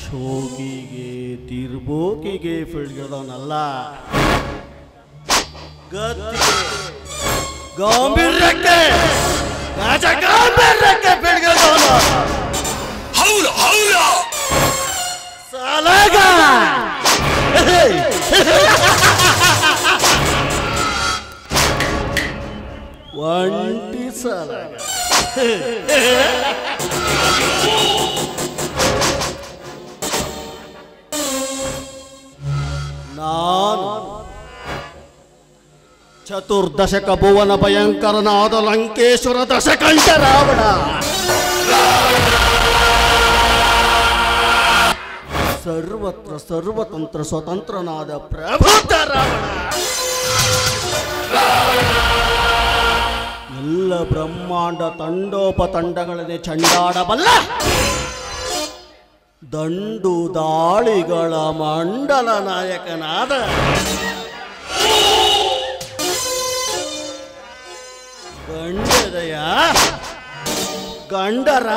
ಶೋಕಿಗೆ ತಿರ್ಬೋಕಿಗೆ ಫಿಲ್ಗಿಡೋನಲ್ಲ, ಗತ್ತಿಗೆ ಗಾಂಭೀರ್ಯಕ್ಕೆ ಗಾಂಭೀರ್ಯಕ್ಕೆ ಫಿಲ್ಗಿಡೋನು. ಹೌದು ಹೌದು ಸಾಲಾಗ ಒಂಟಿ ಸಾಲಾಗ ನಾನು ಚತುರ್ದಶಕ ಭುವನ ಭಯಂಕರನಾದ ಲಂಕೇಶ್ವರ ದಶಕಂಠ ರಾವಣ, ಸರ್ವತ್ರ ಸರ್ವತಂತ್ರ ಸ್ವತಂತ್ರನಾದ ಪ್ರಬುದ್ಧ ರಾವಣ, ಎಲ್ಲ ಬ್ರಹ್ಮಾಂಡ ತಂಡೋಪತಂಡಗಳನ್ನೇ ಚಂಡಾಡಬಲ್ಲ ದಂಡು ದಾಳಿಗಳ ಮಂಡಲ ನಾಯಕನಾದ ಗಂಡದಯ ಗಂಡರ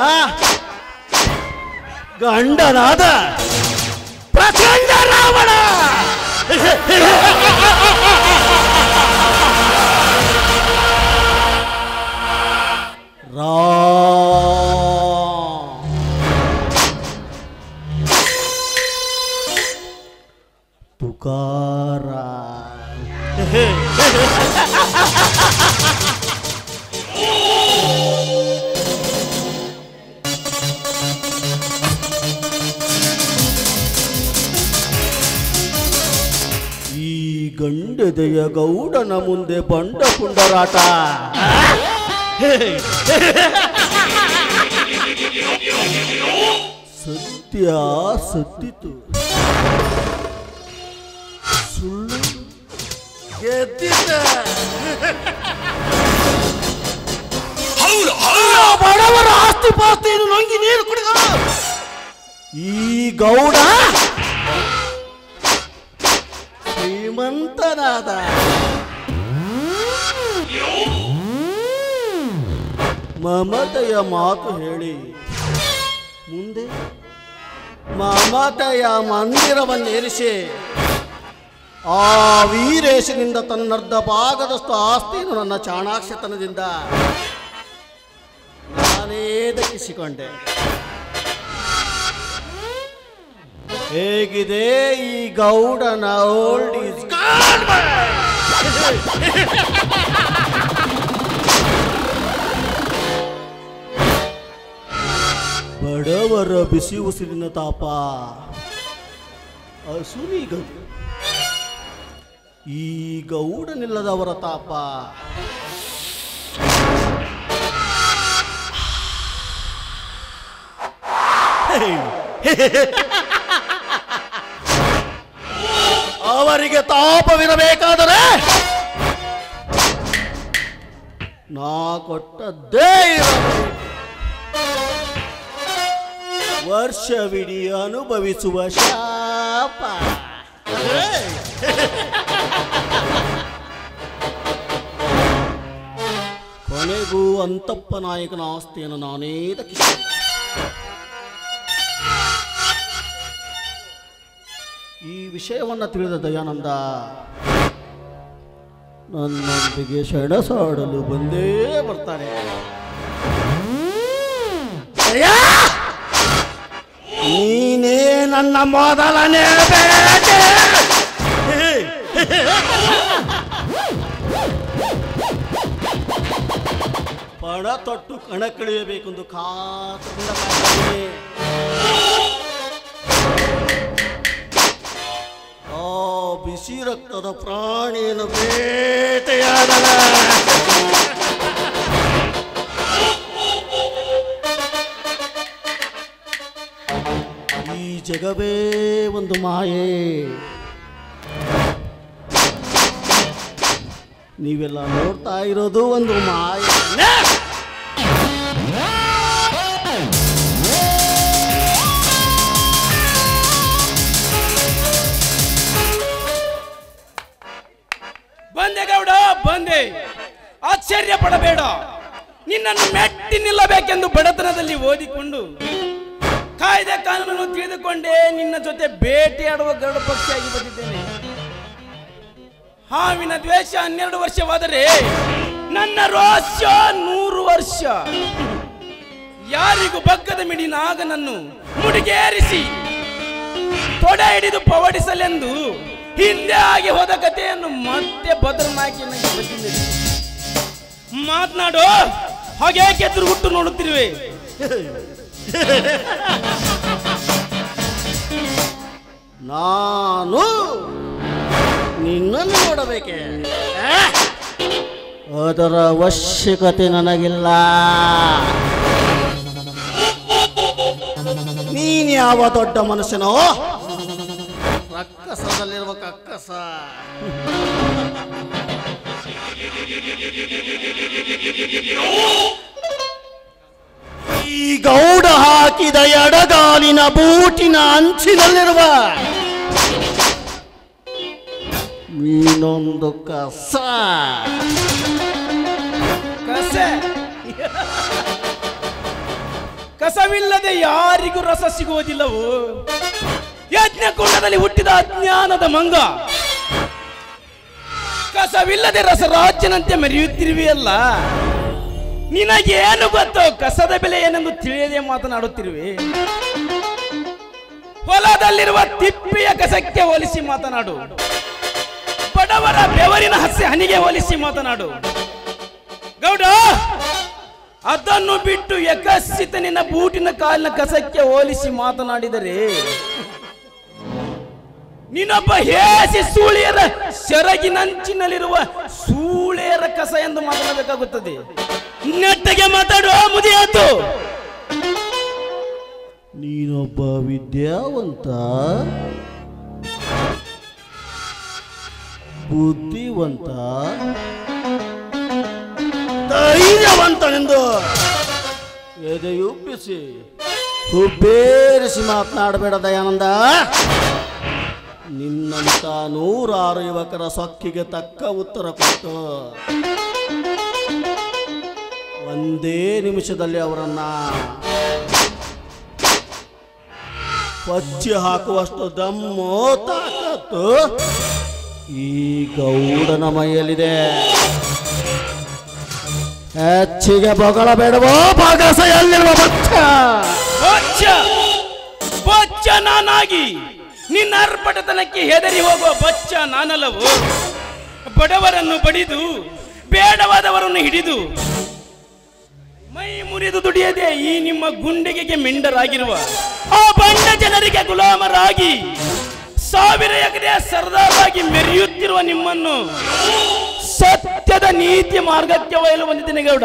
ಗಂಡನಾದ ಪ್ರಚಂಡ ರಾವಣ. ತುಕಾರ ಈ ಗಂಡದೆಯ ಗೌಡನ ಮುಂದೆ ಬಂಡ ಪುಂಡರಾಟ. ಸತ್ಯ ಸತ್ತಿತು, ಸುಳ್ಳು ಗೆದ್ದಿದ್ದ. ಬಡವರ ಆಸ್ತಿ ಪಾಸ್ತಿಯನ್ನು ನುಂಗಿ ನೀರು ಕುಡಿದ ಈ ಗೌಡ ಶ್ರೀಮಂತನಾದ. ಮಮತೆಯ ಮಾತು ಹೇಳಿ ಮುಂದೆ ಮಮತೆಯ ಮಂದಿರವನ್ನೇರಿಸಿ ಆ ವೀರೇಶನಿಂದ ತನ್ನರ್ಧ ಭಾಗದಷ್ಟು ಆಸ್ತಿಯನ್ನು ನನ್ನ ಚಾಣಾಕ್ಷತನದಿಂದ ನಾನೇ ದಕ್ಕಿಸಿಕೊಂಡೆ. ಹೇಗಿದೆ ಈ ಗೌಡನ ಓಲ್ಡ್ ಈಸ್ ಬಡವರ ಬಿಸಿ ಉಸಿರಿನ ತಾಪ ಅಸುನಿಗದು, ಈ ಗೌಡನಿಲ್ಲದವರ ತಾಪ ಅವರಿಗೆ ತಾಪವಿರಬೇಕಾದರೆ ನಾ ಕೊಟ್ಟದ್ದೇ ಇರಬೇಕು. ವರ್ಷವಿಡೀ ಅನುಭವಿಸುವ ಶಾಪ. ಕೊನೆಗೂ ಅಂತಪ್ಪ ನಾಯಕನ ಆಸ್ತಿಯನ್ನು ನಾನೇ ದಕ್ಕಿಸಿದೆ. ಈ ವಿಷಯವನ್ನು ತಿಳಿದ ದಯಾನಂದ ನನ್ನೊಂದಿಗೆ ಸೆಣಸಾಡಲು ಬಂದೇ ಬರ್ತಾನೆ. ನೀನೇ ನನ್ನ ಮೊದಲನೇ ಬೇಟೆ. ಪಣ ತೊಟ್ಟು ಕಣಕ್ಕಿಳಿಯಬೇಕೆಂದು ಕಾತುಕೊಂಡ ಕಾಯ್ತಾನೆ. ಆ ಬಿಸಿ ರಕ್ತದ ಪ್ರಾಣಿಯನ್ನು ಬೇಟೆಯಾಡಲ. ಈ ಜಗವೇ ಒಂದು ಮಾಯೆ. ನೀವೆಲ್ಲ ನೋಡ್ತಾ ಇರೋದು ಒಂದು ಮಾಯೆ. ಬಂದೆ ಗೌಡ ಬಂದೆ, ಆಶ್ಚರ್ಯ ಪಡಬೇಡ. ನಿನ್ನನ್ನು ಮೆಟ್ಟಿ ನಿಲ್ಲಬೇಕೆಂದು ಬಡತನದಲ್ಲಿ ಓದಿಕೊಂಡು ಕಾಯ್ದೆ ಕಾನೂನನ್ನು ತಿಳಿದುಕೊಂಡೇ ನಿನ್ನ ಜೊತೆ ಭೇಟಿಯಾಡುವ ಗರುಡ ಪಕ್ಷಿಯಾಗಿ ಬಂದಿದ್ದೇನೆ. ಹಾವಿನ ದ್ವೇಷ 12 ವರ್ಷವಾದರೆ ನನ್ನ ರೋಷ 100 ವರ್ಷ. ಯಾರಿಗೂ ಬಗ್ಗದ ಮಿಡಿ ನಾಗನನ್ನು ಮುಡಿಗೇರಿಸಿ ತೊಡೆ ಹಿಡಿದು ಪವಡಿಸಲೆಂದು ಹಿಂದೆ ಆಗಿ ಹೋದ ಕಥೆಯನ್ನು ಮತ್ತೆ ಬದಲಾಗಿ ಬಂದಿದ್ದೇನೆ. ಮಾತನಾಡೋ, ಹಾಗೆ ಎದುರು ಹುಟ್ಟು ನೋಡುತ್ತಿರುವೆ. ನಾನು ನಿನ್ನನ್ನು ನೋಡಬೇಕೆ? ಅದರ ಅವಶ್ಯಕತೆ ನನಗಿಲ್ಲ. ನೀನ್ ಯಾವ ದೊಡ್ಡ ಮನುಷ್ಯನೋ? ರಕ್ಕಸದಲ್ಲಿರುವ ಕಕ್ಕಸ. ಈ ಗೌಡ ಹಾಕಿದ ಎಡಗಾಲಿನ ಬೂಟಿನ ಅಂಚಿನಲ್ಲಿರುವ ನೀನೊಂದು ಕಸ. ಕಸವಿಲ್ಲದೆ ಯಾರಿಗೂ ರಸ ಸಿಗುವುದಿಲ್ಲವೋ? ಯಜ್ಞಕುಂಡದಲ್ಲಿ ಹುಟ್ಟಿದ ಅಜ್ಞಾನದ ಮಂಗ, ಕಸವಿಲ್ಲದೆ ರಸರಾಜ್ಯನಂತೆ ಮೆರೆಯುತ್ತಿರುವೆಯಲ್ಲ. ನಿನಗೇನು ಗೊತ್ತೋ ಕಸದ ಬೆಲೆ ಏನೆಂದು ತಿಳಿಯದೆ ಮಾತನಾಡುತ್ತಿರುವೆ? ಹೊಲದಲ್ಲಿರುವ ತಿಪ್ಪಿಯ ಕಸಕ್ಕೆ ಹೋಲಿಸಿ ಮಾತನಾಡು. ಬಡವರ ಬೆವರಿನ ಹನಿಗೆ ಹೋಲಿಸಿ ಮಾತನಾಡು. ಗೌಡ, ಅದನ್ನು ಬಿಟ್ಟು ಯಕಸ್ಸಿತ ನಿನ್ನ ಬೂಟಿನ ಕಾಲಿನ ಕಸಕ್ಕೆ ಹೋಲಿಸಿ ಮಾತನಾಡಿದರೆ ನೀನೊಬ್ಬ ಹೇಸಿ ಸೂಳಿಯರ ಸೆರಗಿನಂಚಿನಲ್ಲಿರುವ ಸೂಳೆಯರ ಕಸ ಎಂದು ಮಾತನಾಡಬೇಕಾಗುತ್ತದೆ. ನೆಟ್ಟಗೆ ಮಾತಾಡುವ ಮುದಿಯಾತು. ನೀನೊಬ್ಬ ವಿದ್ಯಾವಂತ, ಬುದ್ಧಿವಂತ, ಧೈರ್ಯವಂತನೆಂದು ಎದೆಯುಬ್ಬಿಸಿ ಹುಬ್ಬೇರಿಸಿ ಮಾತನಾಡಬೇಡ ದಯಾನಂದ. ನಿನ್ನಂತ 106 ಯುವಕರ ಸೊಕ್ಕಿಗೆ ತಕ್ಕ ಉತ್ತರ ಕೊಟ್ಟು ಒಂದೇ ನಿಮಿಷದಲ್ಲಿ ಅವರನ್ನ ಕೊಚ್ಚಿ ಹಾಕುವಷ್ಟು ದಮ್ಮು ತಾಕತ್ತು ಈ ಗೌಡನ ಮೈಯಲ್ಲಿದೆ. ಹೆಚ್ಚಿಗೆ ಬೊಗಳಬೇಡವೋ ಬಗಸೆಯಲ್ಲಿರುವ ಬಚ್ಚ ನಾನಾಗಿ ನಿನ್ನ ಅರ್ಪಟತನಕ್ಕೆ ಹೆದರಿ ಹೋಗುವ ಬಚ್ಚ ನಾನಲ್ಲವೋ? ಬಡವರನ್ನು ಬಡಿದು ಬೇಡವಾದವರನ್ನು ಹಿಡಿದು ಮೈ ಮುರಿದು ದುಡಿಯದೆ ಈ ನಿಮ್ಮ ಗುಂಡಿಗೆಗೆ ಮಿಂಡರಾಗಿರುವ ಆ ಬಂಡ ಜನರಿಗೆ ಗುಲಾಮರಾಗಿ 1000 ಎಕರೆ ಸರ್ದಾರಾಗಿ ಮೆರೆಯುತ್ತಿರುವ ನಿಮ್ಮನ್ನು ಸತ್ಯದ ನೀತಿ ಮಾರ್ಗಕ್ಕೆ ಒಯ್ಯಲು ಬಂದಿದ್ದೇನೆ ಗೌಡ.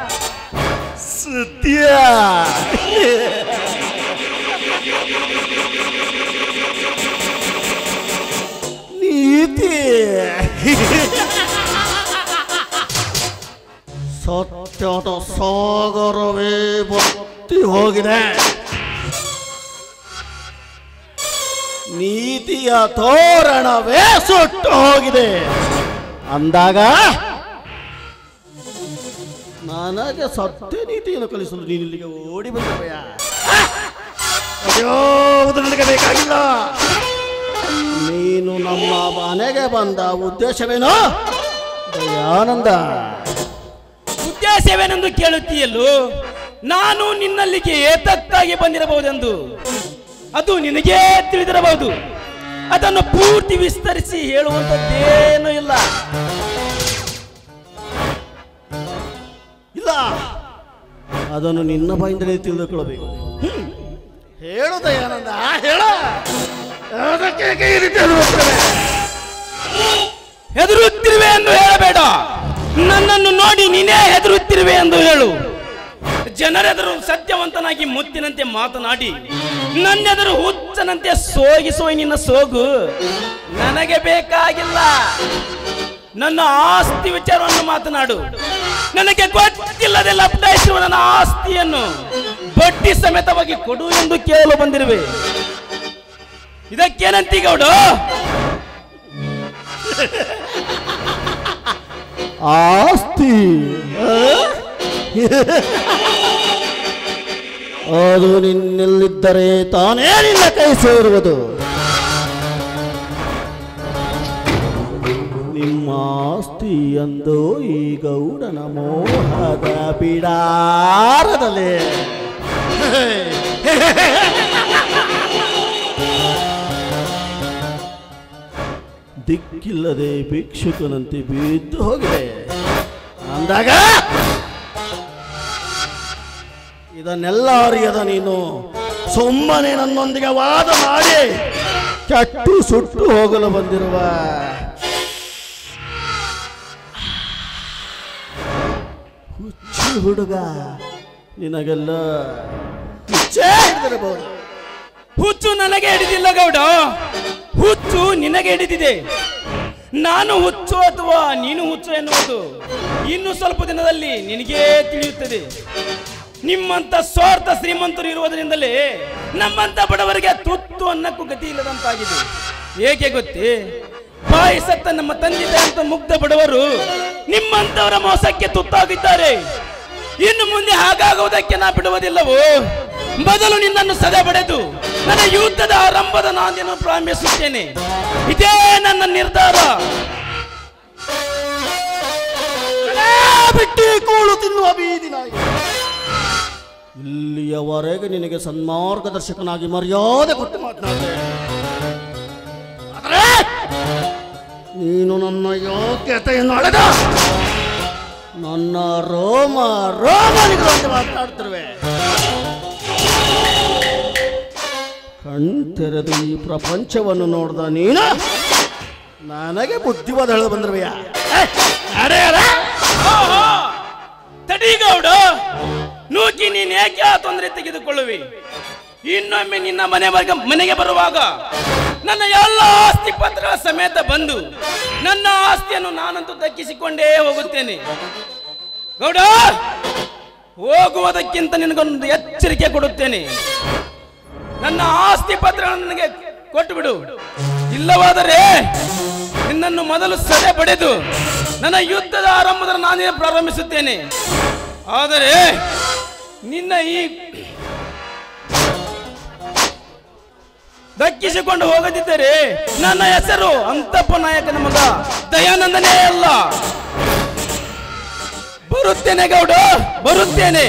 ಸತ್ಯ ನೀತಿ ಸತ್ಯದ ಸಾಗರವೇ ಬತ್ತಿ ಹೋಗಿದೆ. ನೀತಿಯ ತೋರಣವೇ ಸುಟ್ಟು ಹೋಗಿದೆ ಅಂದಾಗ ನನಗೆ ಸತ್ಯ ನೀತಿಯನ್ನು ಕಲಿಸಲು ನೀನು ಇಲ್ಲಿಗೆ ಓಡಿ ಬಂದವಯ್ಯ. ಅದ್ಯಾವುದು ನನಗೆ ಬೇಕಾಗಿಲ್ಲ. ನೀನು ನಮ್ಮ ಮನೆಗೆ ಬಂದ ಉದ್ದೇಶವೇನೋ ದಯಾನಂದ? ಉದ್ದೇಶವೇನೆಂದು ಕೇಳುತ್ತೀಯಲ್ಲೂ? ನಾನು ನಿನ್ನಲ್ಲಿಗೆ ಏತಕ್ಕಾಗಿ ಬಂದಿರಬಹುದೆಂದು ಅದು ನಿನಗೇ ತಿಳಿದಿರಬಹುದು. ಅದನ್ನು ಪೂರ್ತಿ ವಿಸ್ತರಿಸಿ ಹೇಳುವಂಥದ್ದೇನೂ ಇಲ್ಲ. ಇಲ್ಲ, ಅದನ್ನು ನಿನ್ನ ಬಾಯಿಂದಲೇ ತಿಳಿದುಕೊಳ್ಳಬೇಕು. ಹೇಳು ದಯಾನಂದ, ಹೇಳ. ಹೆದರುತ್ತಿರುವೆ ಎಂದು ಹೇಳಬೇಡ. ನನ್ನನ್ನು ನೋಡಿ ನೀನೇ ಹೆದರುತ್ತಿರುವೆ ಎಂದು ಹೇಳು. ಜನರೆದುರು ಸತ್ಯವಂತನಾಗಿ ಮುತ್ತಿನಂತೆ ಮಾತನಾಡಿ ನನ್ನೆದುರು ಹುಚ್ಚನಂತೆ ಸೋಗಿಸುವ ನಿನ್ನ ಸೋಗು ನನಗೆ ಬೇಕಾಗಿಲ್ಲ. ನನ್ನ ಆಸ್ತಿ ವಿಚಾರವನ್ನು ಮಾತನಾಡು. ನನಗೆ ಗೊತ್ತಿಲ್ಲದೆ ಲಪ್ಟಾಯಿಸುವ ನನ್ನ ಆಸ್ತಿಯನ್ನು ಬಡ್ಡಿ ಸಮೇತವಾಗಿ ಕೊಡು ಎಂದು ಕೇಳಲು ಬಂದಿರುವೆ. ಇದಕ್ಕೇನಂತಿ ಗೌಡ? ಆಸ್ತಿ ಅದು ನಿನ್ನಲ್ಲಿದ್ದರೆ ತಾನೇ ನಿನ್ನ ಕೈ ಸೇರುವುದು. ನಿಮ್ಮ ಆಸ್ತಿ ಎಂದು ಈ ಗೌಡನ ಮೋಹದ ಬಿಡಾರದಲ್ಲಿ ದಿಕ್ಕಿಲ್ಲದೆ ಭಿಕ್ಷುಕನಂತೆ ಬಿದ್ದು ಹೋಗಿದೆ ಅಂದಾಗ ಇದನ್ನೆಲ್ಲ ಅರಿಯದ ನೀನು ಸುಮ್ಮನೆ ನನ್ನೊಂದಿಗೆ ವಾದ ಮಾಡಿ ಕೆಟ್ಟು ಸುಟ್ಟು ಹೋಗಲು ಬಂದಿರುವ ಹುಚ್ಚು ಹುಡುಗ, ನಿನಗೆಲ್ಲ ಹುಚ್ಚೇ ಹಿಡಿದಿರಬಹುದು. ಹುಚ್ಚು ನನಗೆ ಹಿಡಿದಿಲ್ಲ ಗೌಡ, ಹುಚ್ಚು ನಿನಗೆ ಹಿಡಿದಿದೆ. ನಾನು ಹುಚ್ಚು ಅಥವಾ ನೀನು ಹುಚ್ಚು ಎನ್ನುವುದು ಇನ್ನು ಸ್ವಲ್ಪ ದಿನದಲ್ಲಿ ನಿನಗೇ ತಿಳಿಯುತ್ತದೆ. ನಿಮ್ಮಂತ ಸ್ವಾರ್ಥ ಶ್ರೀಮಂತರು ಇರುವುದರಿಂದಲೇ ನಮ್ಮಂತ ಬಡವರಿಗೆ ತುತ್ತು ಅನ್ನಕ್ಕೂ ಗತಿ ಇಲ್ಲದಂತಾಗಿದೆ. ಏಕೆ ಗೊತ್ತೇ? ಬಾಯಿ ಸತ್ತ ನಮ್ಮ ತಂದೆ ಅಂತ ಮುಗ್ಧ ಬಡವರು ನಿಮ್ಮಂತವರ ಮೋಸಕ್ಕೆ ತುತ್ತಾಗಿದ್ದಾರೆ. ಇನ್ನು ಮುಂದೆ ಹಾಗಾಗುವುದಕ್ಕೆ ನಾ ಬಿಡುವುದಿಲ್ಲವೋ? ಮೊದಲು ನಿನ್ನನ್ನು ಸದೆ ಬಡೆದು ನನ್ನ ಯುದ್ಧದ ಆರಂಭದ ನಾಂದಿಯನ್ನು ಪ್ರಾರಂಭಿಸುತ್ತೇನೆ. ಇದೇ ನನ್ನ ನಿರ್ಧಾರ. ಬಿಟ್ಟಿ ಕೂಳು ತಿನ್ನುವ ಬೀದಿ ನಾಯಿ. ಇಲ್ಲಿಯವರೆಗೆ ನಿನಗೆ ಸನ್ಮಾರ್ಗದರ್ಶಕನಾಗಿ ಮರ್ಯಾದೆ ಕೊಟ್ಟು ಮಾತನಾಡಿದೆ. ಆದರೆ ನೀನು ನನ್ನ ಯೋಗ್ಯತೆಯನ್ನು ಅಳೆದ ನನ್ನ ರೋಮಾನಿಗಳಂತೆ ಮಾತನಾಡುತ್ತಿರುವೆ. ಕಣ್ತೆರೆದು ಈ ಪ್ರಪಂಚವನ್ನು ನೋಡಿದ ನೀನು ನನಗೆ ಬುದ್ಧಿವಾದ ಹೇಳ ಬಂದಿರುವೆಯ? ತಡಿಗೌಡ, ನೂಕಿ ನೀನು ಏಕೆ ಆ ತೊಂದರೆ ತೆಗೆದುಕೊಳ್ಳುವಿ? ಇನ್ನೊಮ್ಮೆ ನಿನ್ನ ಮನೆಗೆ ಬರುವಾಗ ನನ್ನ ಎಲ್ಲ ಆಸ್ತಿ ಪತ್ರಗಳ ಸಮೇತ ಬಂದು ನನ್ನ ಆಸ್ತಿಯನ್ನು ನಾನಂತೂ ದಕ್ಕಿಸಿಕೊಂಡೇ ಹೋಗುತ್ತೇನೆ. ಗೌಡ, ಹೋಗುವುದಕ್ಕಿಂತ ನಿನಗೊಂದು ಎಚ್ಚರಿಕೆ ಕೊಡುತ್ತೇನೆ. ನನ್ನ ಆಸ್ತಿ ಪತ್ರಗಳನ್ನು ನನಗೆ ಕೊಟ್ಟು ಬಿಡು. ಇಲ್ಲವಾದರೆ ನಿನ್ನನ್ನು ಮೊದಲು ಸದೆ ಪಡೆದು ನನ್ನ ಯುದ್ಧದ ಆರಂಭದ ನಾನೇ ಪ್ರಾರಂಭಿಸುತ್ತೇನೆ. ಆದರೆ ನಿನ್ನ ಈ ದಕ್ಕಿಸಿಕೊಂಡು ಹೋಗದಿದ್ದರೆ ನನ್ನ ಹೆಸರು ಅಂತಪ್ಪ ನಾಯಕನ ಮಗ ದಯಾನಂದನೇ ಅಲ್ಲ. ಬರುತ್ತೇನೆ ಗೌಡ, ಬರುತ್ತೇನೆ.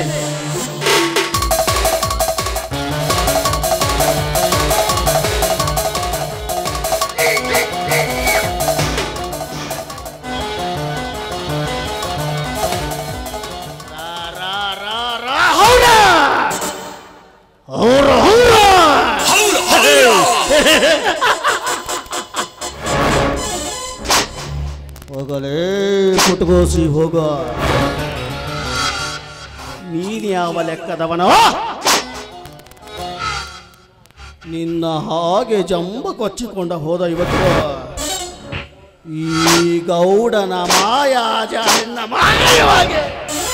ಹೋಗಲೇ ಪುಟಗೋಸಿ ಹೋಗ. ನೀನು ಯಾವ ಲೆಕ್ಕದವನೋ? ನಿನ್ನ ಹಾಗೆ ಜಂಬ ಕೊಚ್ಚಿಕೊಂಡ ಹೋದ ಇವತ್ತು ಈ ಗೌಡನ ಮಾಯಾಜಾಲಿನ ಮಾಯವಾಗಿ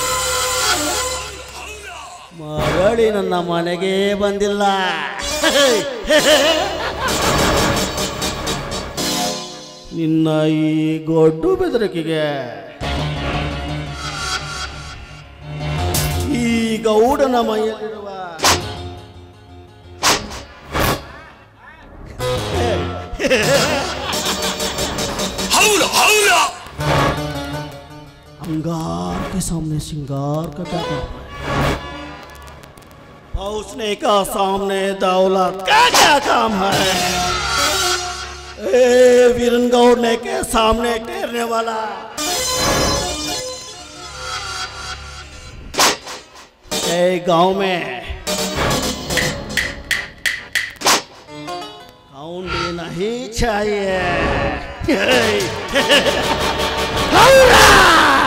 ಮರಳಿ ನನ್ನ ಮನೆಗೆ ಬಂದಿಲ್ಲ. ನಿನ್ನ ಈ ಗೊಡ್ಡು ಬೆದರಿಕೆಗೆ ಈ ಗೌಡನ ಮೈಯಲ್ಲಿರುವ अंगार के सामने श्रृंगार का क्या काम है? पहुंचने का सामने दौलत का क्या काम है? वीरन गौड़ने के सामने टेरने वाला गांव में काउंडी नहीं चाहिए.